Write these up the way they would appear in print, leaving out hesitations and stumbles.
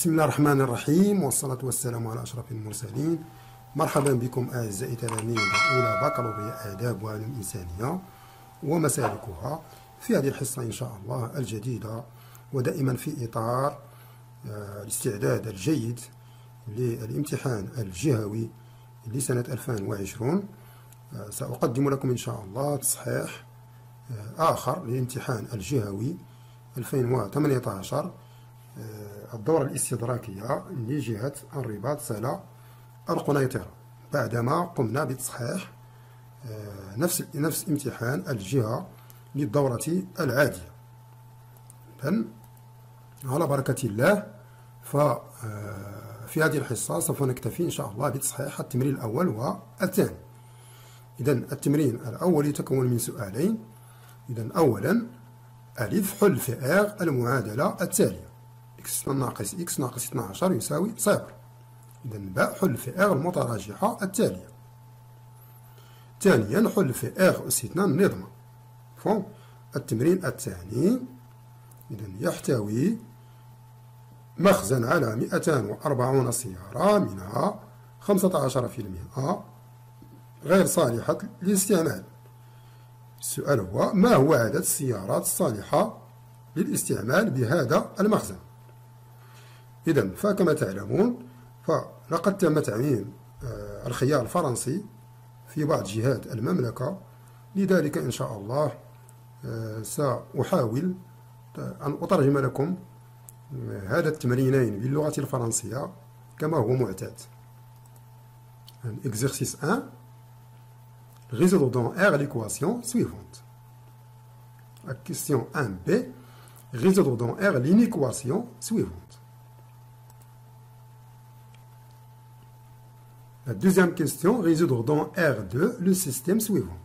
بسم الله الرحمن الرحيم، والصلاة والسلام على أشرف المرسلين. مرحبا بكم أعزائي تلاميذ أولى بكالوريا آداب وعلوم إنسانية ومسالكها في هذه الحصة إن شاء الله الجديدة، ودائما في إطار الاستعداد الجيد للامتحان الجهوي لسنة 2020. سأقدم لكم إن شاء الله تصحيح آخر للامتحان الجهوي 2018 الدورة الاستدراكية لجهة الرباط صلة القنيطرة، بعدما قمنا بتصحيح نفس امتحان الجهة للدورة العادية. إذن على بركة الله، ففي هذه الحصة سوف نكتفي إن شاء الله بتصحيح التمرين الأول والثاني. إذن التمرين الأول يتكون من سؤالين. إذن أولا ألف حل في R المعادلة التالية: x ناقص x ناقص 12 يساوي 0. إذن باء حل في R المتراجحة التالية. ثانيا حل في R أس 2 نضمة. التمرين الثاني إذن يحتوي مخزن على 240 سيارة، منها 15% غير صالحة للاستعمال. السؤال هو: ما هو عدد السيارات الصالحة للاستعمال بهذا المخزن؟ إذن فكما تعلمون فلقد تم تعميم الخيار الفرنسي في بعض جهات المملكة، لذلك إن شاء الله سأحاول أن أترجم لكم هذا التمرينين باللغة الفرنسية كما هو معتاد. Exercice 1: résoudre dans R l'équation suivante. La question 1b: résoudre dans R l'inéquation suivante. La deuxième question: résoudre dans R2 le système suivant.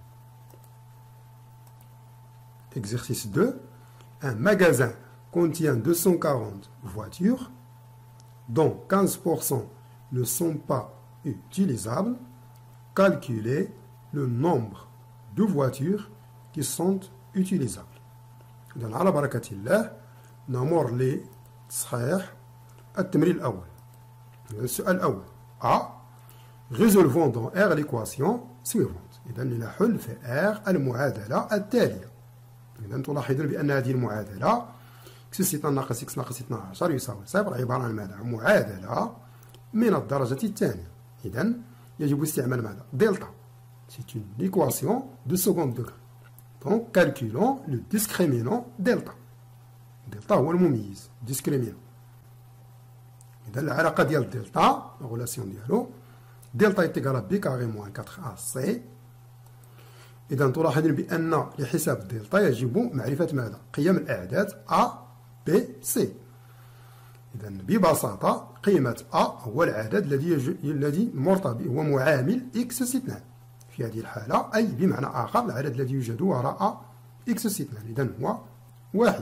Exercice 2: un magasin contient 240 voitures, dont 15% ne sont pas utilisables. Calculez le nombre de voitures qui sont utilisables. إذن على بركة الله نمر لتصحيح التمرين الأول. السؤال الأول: A. Résolvons dans R l'équation suivante. إذن لنحل في R المعادلة التالية. إذن تلاحظون بأن هذه المعادلة x 6 ناقص x ناقص 12 يساوي 0 عبارة عن ماذا؟ معادلة من الدرجة الثانية. إذن يجب استعمال ماذا؟ دلتا. C'est une équation de second degré. Donc calculons le discriminant delta. Delta هو المميز discriminant. إذن العلاقة ديال الدلتا الغولاسيون ديالو دلتا يتيكال بي كاري موان 4 سي. إذن تلاحظون بأن لحساب الدلتا يجب معرفة ماذا؟ قيم الأعداد A B C. إذن ببساطة قيمة A هو العدد الذي مرتبط هو معامل x أس 2 في هذه الحالة، أي بمعنى آخر العدد الذي يوجد وراء x أس 2. إذن هو 1.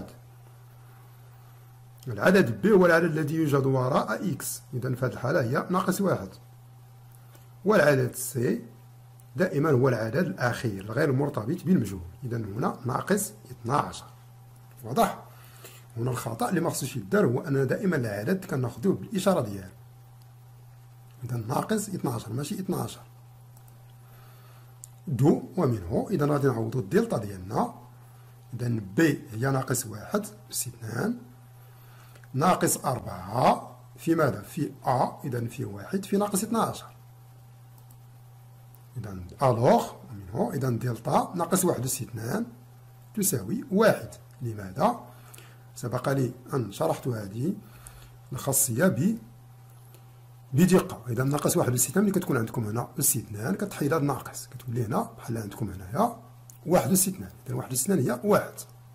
العدد B هو العدد الذي يوجد وراء x. إذن في هذه الحالة هي ناقص 1. والعدد C دائما هو العدد الأخير الغير مرتبط بالمجهول. إذن هنا ناقص 12. واضح؟ هنا الخطأ اللي ما خصوش يدار هو أننا دائما العدد كناخذوه بالإشارة ديالو. إذن ناقص 12 ماشي 12. دو ومنه إذن غادي نعوضو الدلتا ديالنا. إذن بي هي ناقص 1 أس 2 ناقص 4 في ماذا؟ في أ. إذن في 1 في ناقص 12. إذن ألوغ منه إذن دلتا ناقص 1 أس 2 تساوي 1. لماذا؟ سبق لي أن شرحت هذه الخاصية بدقة. إذا ناقص 1 أس 2 ملي كتكون عندكم هنا أس 2 كتحيد هذا الناقص كتولي هنا بحال عندكم هنايا 1 أس 2. إذا 1 أس 2 هي 1.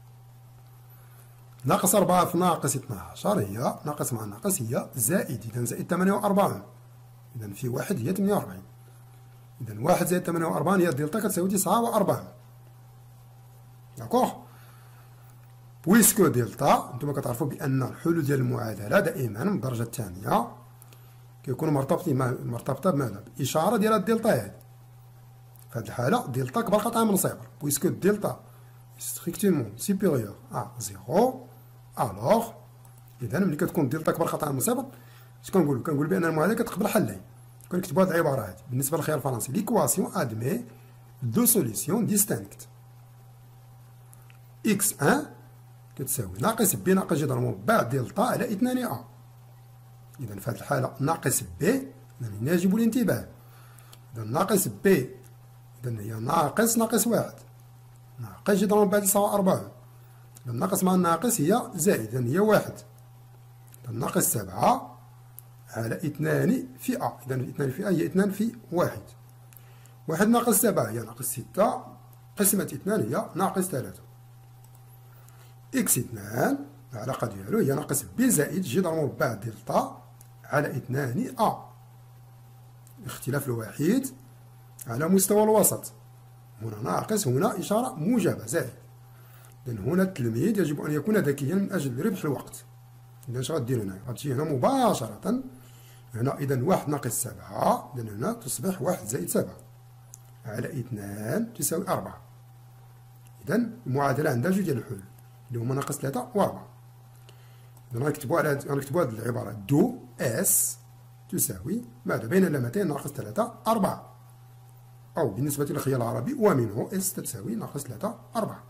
ناقص 4 في ناقص 12 هي ناقص مع ناقص هي زائد. إذا زائد 48. إذا في 1 هي 48. إذا 1 زائد 48 هي الدلتا كتساوي 49. داكوغ؟ بويسكو دلتا انتم كتعرفوا بأن الحلول ديال المعادلة دائما من الدرجة الثانية كيكونوا مرتبطة بماذا؟ بإشارة ديال الدلتا هذه. في هذه الحالة دلتا كبر قطعة من 0. بويسكو دلتا strictement supérieur à 0 alors إذا ملي كتكون دلتا كبر قطعا من صفر، اش كنقولو؟ كنقول بأن المعادلة كتقبل حلين. كنكتبو هاد العبارة هادي بالنسبة للخيار الفرنسي: ليكواسيون أدمي دو سوليسيون ديستانكت. إكس أن كتساوي ناقص بي ناقص جذر مربع دلتا على 2 أ. إذا في هاد الحالة ناقص بي هنا يجب الانتباه. إذا ناقص بي إذا هي ناقص واحد، ناقص جذر مربع يساوي 4. إذا الناقص مع الناقص هي زائد، إذا هي واحد. إذا ناقص 7 على 2 في أ. إذا 2 في أ هي 2 في 1. 1 ناقص 7 هي ناقص 6 قسمة 2 هي ناقص 3. إكس 2 العلاقة ديالو هي ناقص بي زائد جذر مربع دلتا على 2 أ. الاختلاف الوحيد على مستوى الوسط، هنا ناقص هنا إشارة موجبة زائد. إذا هنا التلميذ يجب أن يكون ذكيا من أجل ربح الوقت. إذا اش غدير هنا؟ غتجي هنا مباشرة هنا. إذا 1 ناقص 7 إذا هنا تصبح 1 زائد 7 على 2 تساوي 4. إذا المعادلة عندها جوج ديال الحلول اللي هما ناقص 3 و 4. إذا غنكتبو هاد العبارة دو اس تساوي ماذا؟ بين اللامتين ناقص 3 4، أو بالنسبة للخيار العربي ومنه اس تساوي ناقص 3 4.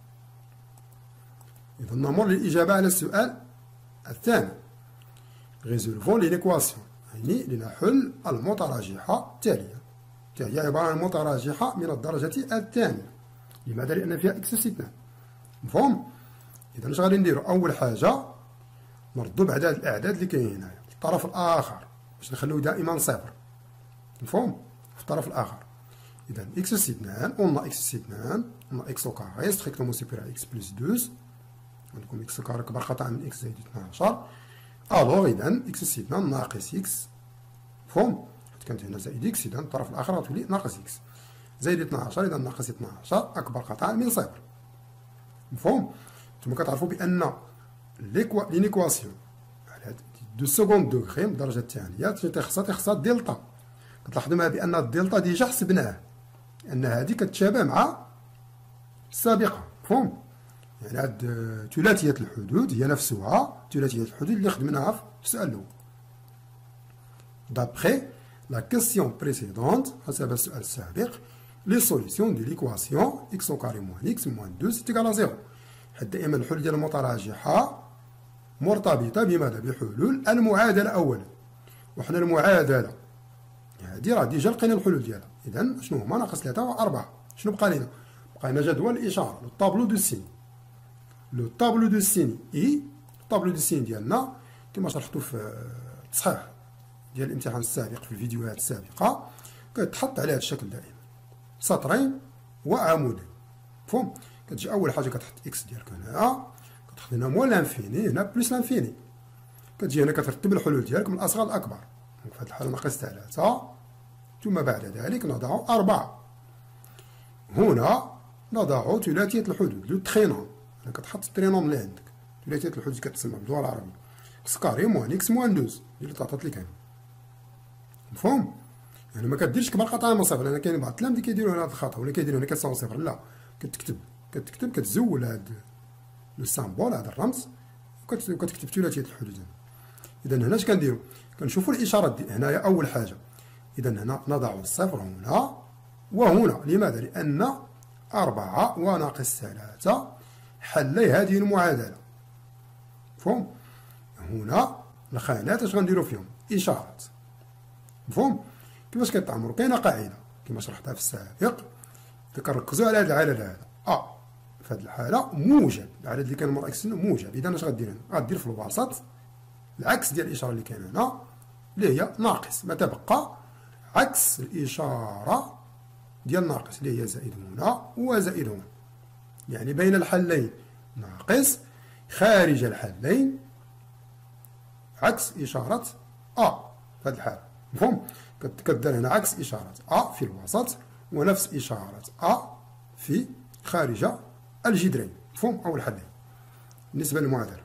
إذا نمر للإجابة على السؤال الثاني. ريزولفون ليكواسيون، يعني لنحل المتراجحة التالية. هي عبارة عن متراجحة من الدرجة الثانية. لماذا؟ لأن فيها إكس أس 2. مفهوم؟ إذا اش غادي نديرو؟ أول حاجة نردو بعدد الأعداد اللي كاينين هنايا في الطرف الآخر باش نخليوه دائما صفر. مفهوم؟ في الطرف الآخر. إذا إكس أس 2 قلنا إكس أس 2 قلنا إكس أو كاري ستريكتومون سوبيريور إكس بلس 12. عندكم إكس كاري كبر قطعا من إكس زائد 12. ألوغ إذا إكس أس 2 ناقص إكس. مفهوم؟ حيت كانت هنا زائد إكس، إذا الطرف الآخر غتولي ناقص إكس زائد 12. إذا ناقص 12 أكبر قطعا من صفر. مفهوم؟ نتوما كتعرفوا بأن لينيكواسيون دو سكوند دوغري من الدرجة الثانية تخصها دلتا. كتلاحظوا معايا بأن الدلتا ديجا حسبناه، أن هذه كتشابه مع السابقة. مفهوم؟ يعني هاد ثلاثية الحدود هي نفسها ثلاثية الحدود اللي خدمناها في السؤال الأول. دابخي لا كيسيون بريسيدونت، حسب السؤال السابق، لي سوليسيون دو ليكواسيون إكس أو كاري موان إكس موان 2 سي إيكال زيرو. حيت دائما الحلول ديال المتراجحة مرتبطة بماذا؟ بحلول المعادلة أولا. وحنا المعادلة هادي راه ديجا لقينا الحلول ديالها. إذا شنو هما؟ ناقص 3 و 4. شنو بقى لينا؟ بقى لنا جدول الإشارة، لو طابلو دو سين. لو طابلو دو سين إي الطابلو دو سين ديالنا كما شرحتو في التصحيح ديال الامتحان السابق في الفيديوهات السابقة، كتحط على هذا الشكل دائما سطرين وعمودين. مفهوم؟ كتجي أول حاجة كتحط إكس ديالك هنا، كتحط هنا موان لانفيني هنا بلس لانفيني. كتجي هنا كترتب الحلول ديالك من الأصغر للأكبر. في هذه الحالة ناقص 3، ثم بعد ذلك نضع 4. هنا نضع ثلاثية الحدود لو ترينوم. هنا كتحط الترينوم اللي عندك. ثلاثية الحدود كتسمى باللغة العربية إكس كاري موان إكس موان 2 اللي تعطات لك هنا. مفهوم؟ يعني ما كديرش كبر قطعا من صفر، لأن كاين بعض التلاميذ اللي كيديروا هنا هذا الخطأ ولا كيديروا هنا كتساوي صفر. لا، كتكتب كتزول هذا لو سامبول هذا الرمز وكتكتب ثلاثية الحدود هنا. إذا هنا اش كنديرو؟ كنشوفوا الإشارات دي هنايا أول حاجة. إذا هنا نضع الصفر هنا وهنا. لماذا؟ لأن 4 وناقص 3 حلي هذه المعادلة. مفهوم؟ هنا الخانات اش غنديرو فيهم؟ إشارات. مفهوم؟ كيفاش كتعمرو؟ كاينة قاعدة كما شرحتها في السابق، كنركزو على هذا العدد هذا في هذه الحالة موجب. العدد اللي كان مور إكس موجب. إذا اش غدير هنا؟ غدير في الوسط العكس ديال الإشارة اللي كاينة هنا اللي هي ناقص، ما تبقى عكس الإشارة ديال ناقص اللي هي زائد هنا وزائد هنا. يعني بين الحلين ناقص، خارج الحلين عكس إشارة في هذه الحالة. مفهوم؟ كدير هنا عكس إشارة في الوسط ونفس إشارة في خارج الجذرين. مفهوم؟ أو الحلين بالنسبة للمعادلة.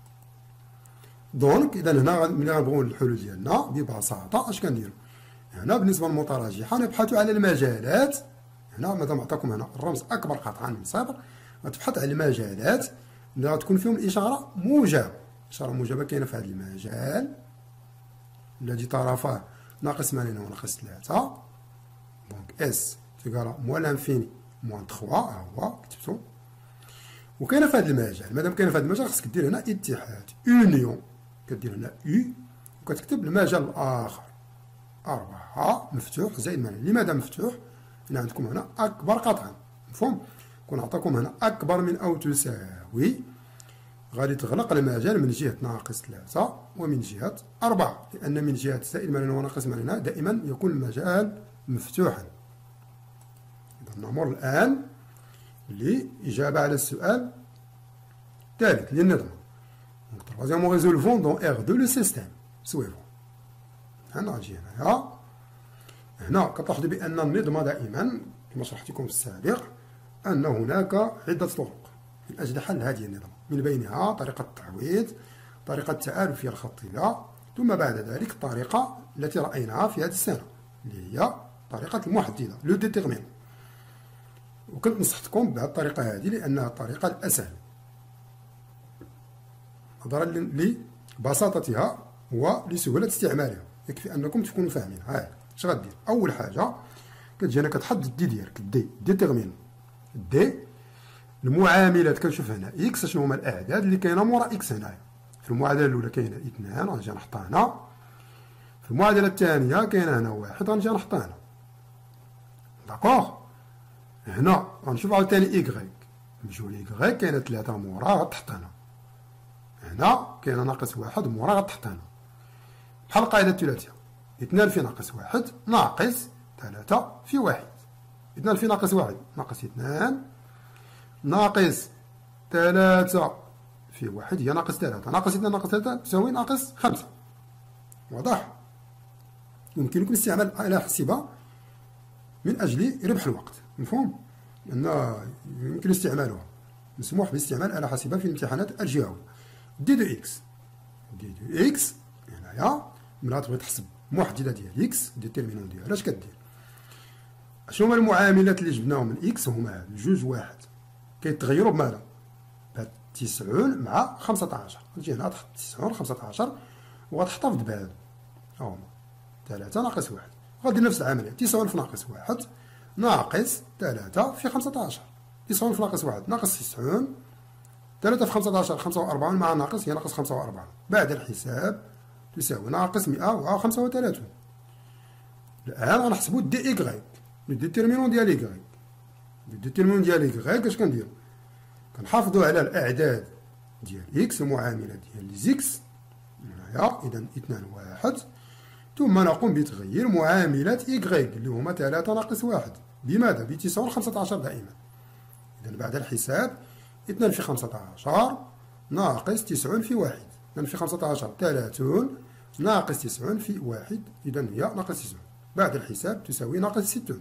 دونك إذا هنا ملي غنبغيو الحلول ديالنا ببساطة اش كنديرو؟ هنا بالنسبة للمتراجحة نبحثوا على المجالات. هنا مادام عطاكم هنا الرمز أكبر قطعا من صفر، غتبحث على المجالات اللي غتكون فيهم الإشارة موجبة. إشارة موجبة كاينة في هذا المجال الذي طرفاه ناقص 8 وناقص 3. دونك اس تيكال موان لانفيني موان 3 ها هو كتبتو. وكاينة في هذا المجال، مادام كاينة في هذا المجال خصك دير هنا اتحاد اونيون، كدير هنا او وكتكتب المجال الآخر 4 مفتوح زائد 8. لماذا مفتوح؟ لأن عندكم هنا أكبر قطعا، مفهوم؟ كون عطاكم هنا أكبر من أو تساوي غادي تغلق المجال من جهة ناقص 3 ومن جهة 4، لأن من جهة زائد 8 وناقص 8 دائما يكون المجال مفتوحا. إذا نمر الآن لإجابة على السؤال الثالث للنظم. Donc troisièmement résolvons dans R2 le système suivant. هنا نجي هنا كتلاحظوا بأن النظم دائما كما شرحت لكم في السابق أن هناك عدة طرق من أجل حل هذه النظم، من بينها طريقة التعويض، طريقة التآلفية الخطية، ثم بعد ذلك الطريقة التي رأيناها في هذه السنة اللي هي طريقة المحددة لو ديتيرمين. وكنت نصحتكم بهذه الطريقة هذه لأنها الطريقة الأسهل نظرا لبساطتها ولسهولة استعمالها. يكفي أنكم تكونوا فاهمين. هاي اش غدير؟ أول حاجة كتجي هنا كتحدد الدي ديالك، الدي ديتيرمين الدي المعاملات. كنشوف هنا اكس شنو هما الأعداد اللي كاينة مورا اكس. هنايا في المعادلة الأولى كاينة 2 غنجي نحطها هنا، في المعادلة الثانية كاينة هنا 1 غنجي نحطها هنا. داكوغ؟ هنا غنشوف عاوتاني إيكغيك، نمشيو لإيكغيك كاينة 3 مورا غتحط هنا، هنا كاينة ناقص 1 مورا غتحط هنا. بحال القاعدة الثلاثية 2 في ناقص 1 ناقص 3 في 1. 2 في ناقص 1 ناقص 2 ناقص 3 في 1 هي ناقص 3، ناقص 2 ناقص 3 تساوي ناقص 5. واضح؟ يمكنكم استعمال الآلة الحاسبة من أجل ربح الوقت، مفهوم؟ لأن يمكن استعمالها، مسموح باستعمال آلة حاسبة في الامتحانات الجهوية. دي دو إكس، دي دو إكس هنايا ملي تبغي تحسب محددة ديال إكس ديتيرمينون ديالها اش كدير؟ شنو هما المعاملات اللي جبناهم من إكس؟ هما هاد جوج واحد كيتغيروا بماذا؟ بهاد 90 مع 15. تجي هنا تحط 90 15 وغتحتفظ بهادو هما 3 ناقص 1. غادير نفس العملية 90 في ناقص 1 ناقص 3 في 15. 90 في ناقص 1 ناقص 90، 3 في 15 45 مع ناقص هي ناقص 45. بعد الحساب تساوي ناقص 135. الآن غنحسبو دي إيكغيك، لو ديتيرمينون ديال إيكغيك. لو ديتيرمينون ديال إيكغيك اش كنديرو؟ كنحافظو على الأعداد ديال إكس، المعاملة ديال زيكس هنايا، إذا 2 1، ثم نقوم بتغيير معاملة إيكغيك اللي هما 3 ناقص 1 بماذا؟ ب 9 15 دائما. إذا بعد الحساب 2 في 15 ناقص 9 في 1. 2 في 15 30 ناقص 9 في 1، إذا هي ناقص 90. بعد الحساب تساوي ناقص 60.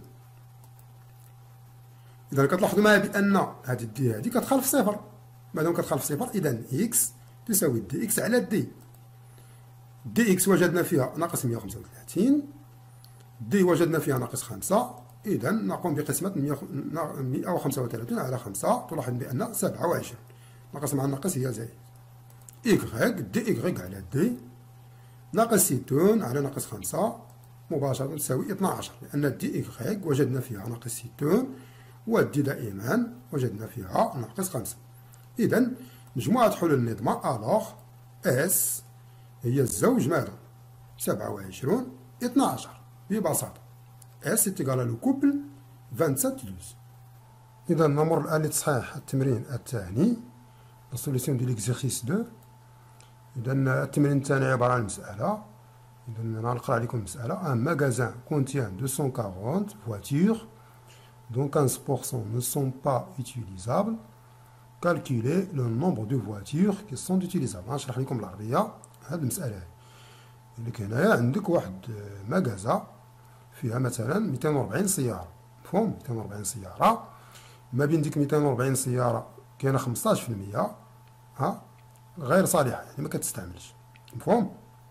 إذا كتلاحظوا معايا بأن هذه الدي هذه كتخالف صفر. مادام كتخالف صفر إذا إكس تساوي دي إكس على دي. دي إكس وجدنا فيها ناقص 135، دي وجدنا فيها ناقص 5، إذا نقوم بقسمة 135 على 5. تلاحظ بأن 27 ناقص مع الناقص هي زائد. إيكغيك دي إيكغيك على دي ناقص 60 على ناقص 5 مباشرة تساوي 12، لأن دي إيكغيك وجدنا فيها ناقص 60 والدي دائما وجدنا فيها ناقص 5. إذا مجموعة حلول النظمة ألوغ إس هي الزوج ماذا؟ 27 12 ببساطة. إس تيغال لو كوبل 27 12. إذا نمر الآن لتصحيح التمرين الثاني، لا سوليسيون دو ليكزيرسيس 2. إذا التمرين الثاني عبارة عن مسألة. إذا نقرأ عليكم المسألة. Un magasin contient 240 voitures dont 15% ne sont pas utilisables. Calculez le nombre de voitures qui sont utilisables. غنشرح لكم بالعربية هذه المسألة. اللي هنايا عندك واحد مجازة فيها مثلا 240 سيارة، مفهوم؟ 240 سيارة، ما بين ديك 240 سيارة كاينة 15% غير صالحة، يعني ما كتستعملش، مفهوم؟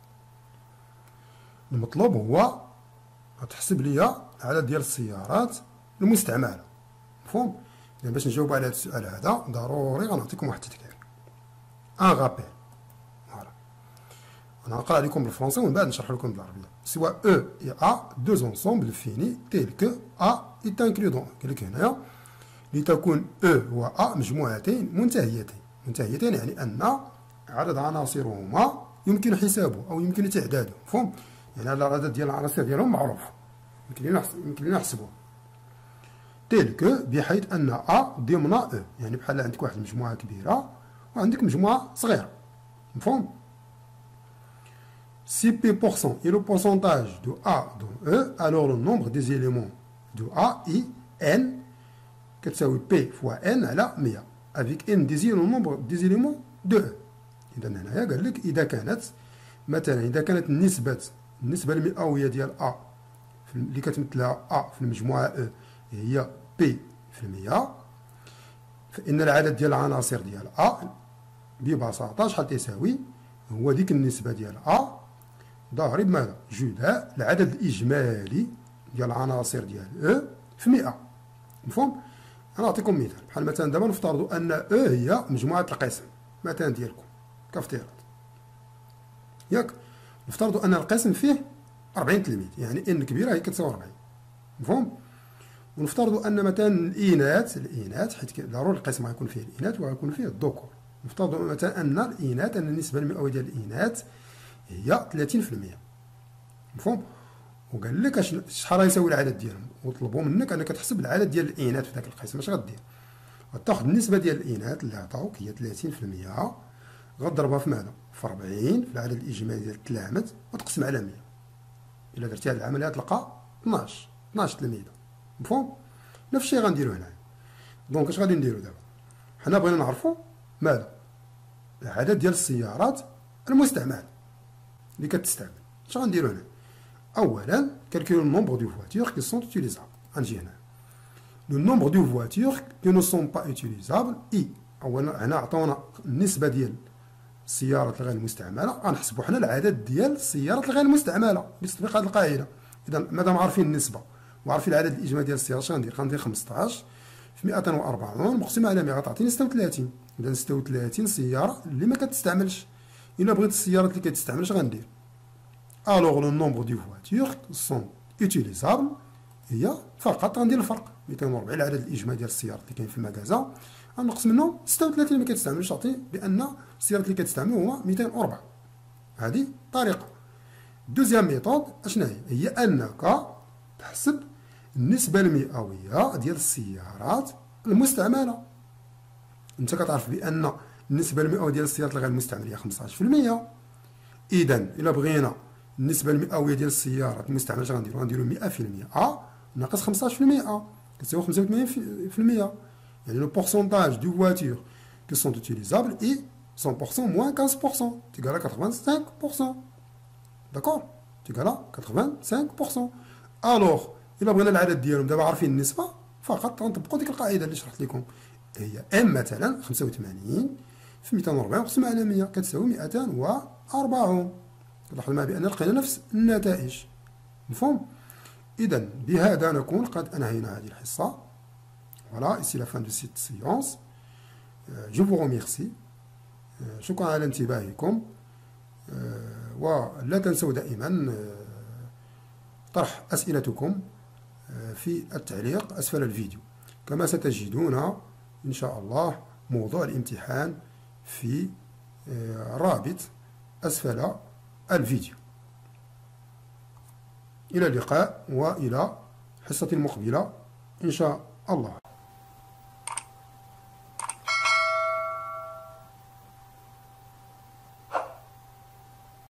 المطلوب هو تحسب لي عدد ديال السيارات المستعملة، مفهوم؟ إذا باش نجاوب على هذا السؤال هذا ضروري غنعطيكم واحد التذكير. ان غابيل، أنا نقرأ لكم بالفرنسي ومن بعد نشرح لكم بالعربية. سوا E et A deux ensembles finis tels que A est inclus dans. قال لك هنايا لتكون E و A مجموعتين منتهيتين. منتهيتين يعني أن عدد عناصرهما يمكن حسابه أو يمكن تعداده. مفهوم؟ يعني العدد ديال العناصر ديالهم معروف. يمكن نحسبوه. تيل كو بحيث أن A ضمن E. يعني بحال عندك واحد المجموعة كبيرة وعندك مجموعة صغيرة. مفهوم؟ Si P% est le pourcentage de A dans E, alors le nombre des éléments de A est N, كتساوي P fois N على 100. Avec N désigne le nombre des éléments de E. إذا هنايا قال لك إذا كانت النسبة المئوية ديال A اللي كتمثلها A في المجموعة E هي P في المية، فإن العدد ديال العناصر ديال A ببساطة شحال تساوي؟ هو ديك النسبة ديال A ضارب ماذا؟ جداء العدد الإجمالي ديال العناصر ديال E في 100. مفهوم؟ أنا نعطيكم مثال. بحال مثلا دابا نفترضوا أن E هي مجموعة القسم مثلا ديالكم كافتراض. ياك؟ نفترضوا أن القسم فيه 40 تلميذ، يعني N كبيرة هي كتساوي 40. مفهوم؟ ونفترضوا أن مثلا الإناث حيت ضروري القسم غيكون فيه الإناث وغيكون فيه الذكور. نفترضوا مثلا أن الإناث أن النسبة المئوية ديال الإناث هي 30%. مفهوم؟ وقال لك شحال غيساوي العدد ديالهم، وطلبوا منك انك تحسب العدد ديال الاناث في ذاك القسم. اش غدير؟ غتاخذ النسبه ديال الاناث اللي عطاوك هي 30%، غضربها في ماذا؟ في 40 في العدد الاجمالي ديال التلامذ وتقسم على 100. الا درتي هذه العمليه تلقى 12 تلميذه. مفهوم؟ نفس الشيء غنديرو هنايا. دونك اش غادي نديرو دابا؟ حنا بغينا نعرفوا ماذا؟ العدد ديال السيارات المستعمله اللي كتستعمل. اش غنديرو هنا؟ اولا calculer le nombre de voitures qui sont utilisables. غنجي هنا le nombre de voitures qui ne sont pas utilisables اي اولا هنا عطاونا النسبه ديال السيارات الغير المستعمله، غنحسبوا حنا العدد ديال السيارات الغير المستعمله بتطبيق هذه القاعده. اذا مادام عارفين النسبه وعارفين العدد الاجمالي ديال السيارات، غندير 15 في 240 مقسمه على 100 غتعطيني 36. اذا 36 سياره اللي ما كتستعملش. الا بغيت السيارات اللي كتستعمل اش غندير؟ Alors le nombre de voitures sont utilisables هي فقط غندير الفرق 240 العدد الاجمالي ديال السيارات اللي كاين في المكازا غنقص منهم 36 اللي ما كتستعملش، تعطي بان السيارات اللي كتستعمل هما 204. هذه طريقه. دوزيام ميثود اشنا هي انك تحسب النسبه المئويه ديال السيارات المستعمله. انت كتعرف بان النسبه المئويه ديال السيارات الغير المستعمله هي 15%. اذا الا بغينا النسبة المئوية ديال السيارات المستعملة اش غنديرو 100% ناقص 15% كتساوي 85%. يعني لو بورسونتاج دو فواتور كي سون اوتيليزابل اي 100% موان 15% تيكالا 85%. داكور؟ تيكالا 85%. الوغ الا بغينا العدد ديالهم دابا عارفين النسبة فقط غنطبقوا ديك القاعدة اللي شرحت لكم. هي ام مثلا 85 في 240 مقسومة على 100 كتساوي 240. تلاحظ معي بأن لقينا نفس النتائج. مفهوم؟ إذا بهذا نكون قد أنهينا هذه الحصة. Voilà, ici la fin de cette séance. Je vous remercie. شكرا على انتباهكم. ولا تنسوا دائما طرح أسئلتكم في التعليق أسفل الفيديو، كما ستجدون إن شاء الله موضوع الامتحان في رابط أسفل الفيديو. إلى اللقاء وإلى حصة مقبلة إن شاء الله.